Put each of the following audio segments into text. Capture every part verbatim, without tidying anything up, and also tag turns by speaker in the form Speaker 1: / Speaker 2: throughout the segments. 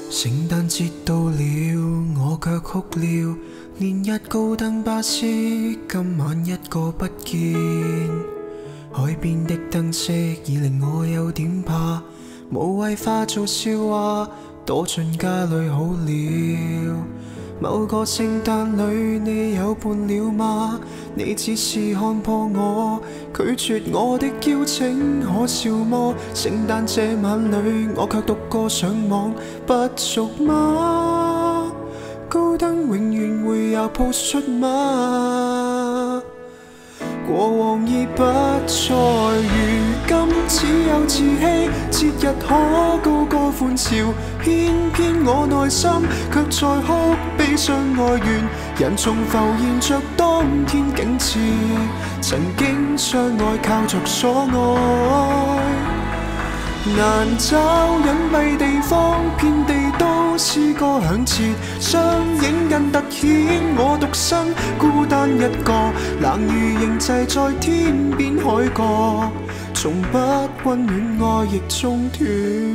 Speaker 1: 聖誕節到了，我卻哭了。連日高登巴士，今晚一個不見。海邊的燈飾已令我有點怕，無謂化做笑話，躲進家裏好了。某個聖誕裏，你有伴了嗎？你只是看破我，拒絕我的邀請，可笑麼？聖誕這晚裏，我卻獨個上網，不熟嗎？高登永遠會有 post 出嗎？過往已不再如今，只有自欺。節日可高歌歡笑，偏偏我內心卻在哭悲傷哀怨。人仲浮現着當天景致，曾經相愛靠着所愛。難找隱蔽地方，遍地都詩歌響徹，相映更突顯我獨身孤單一個，冷雨仍滯在天邊海角，從不溫暖愛亦中斷。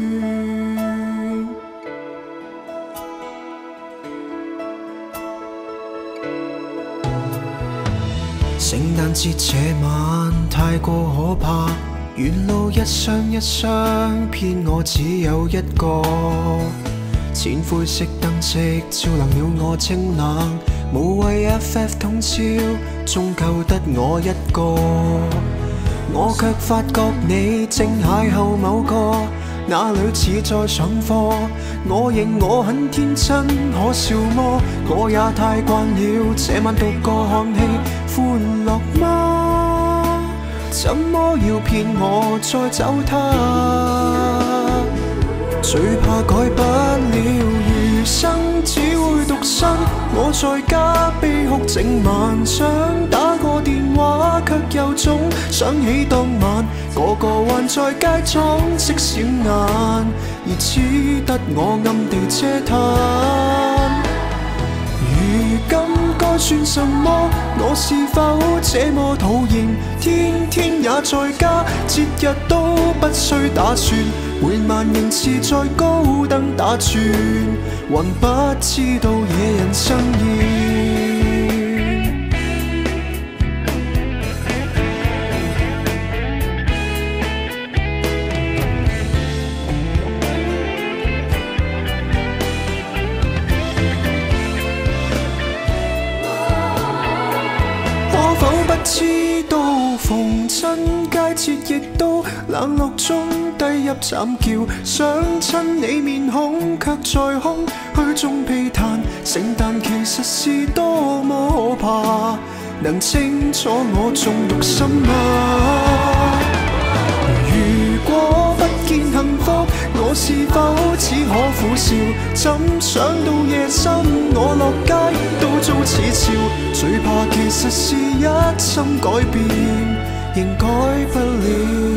Speaker 1: 聖誕節這晚太過可怕，沿路一雙一雙，偏我只有一個。淺灰色燈飾照亮了我清冷，無謂 F F 通宵，終夠得我一個。我卻發覺你正邂逅某個，那裏似在上課。我認我很天真，可笑麼？我也太慣了這晚獨個看戲，歡樂嗎？怎麼要騙我再找他？最怕改不了餘生，只會獨身。我在家悲哭整晚，想打個電話，卻有種想起當晚個個還在街裝飾小眼，而只得我暗地嗟嘆。如今該算什麼？我是否這麼討厭？天天也在家，節日都不需打算，每晚仍是在高登打轉，還不知道惹人生厭。知道逢親佳節亦都冷落中低泣慘叫，想親你面孔卻在空虛中悲嘆。聖誕其實是多麼可怕，能清楚我仲獨身嗎？如果不見幸福，我是否只可苦笑？怎想到夜深我落街都遭恥笑，最怕其實是一心改變，仍改不了。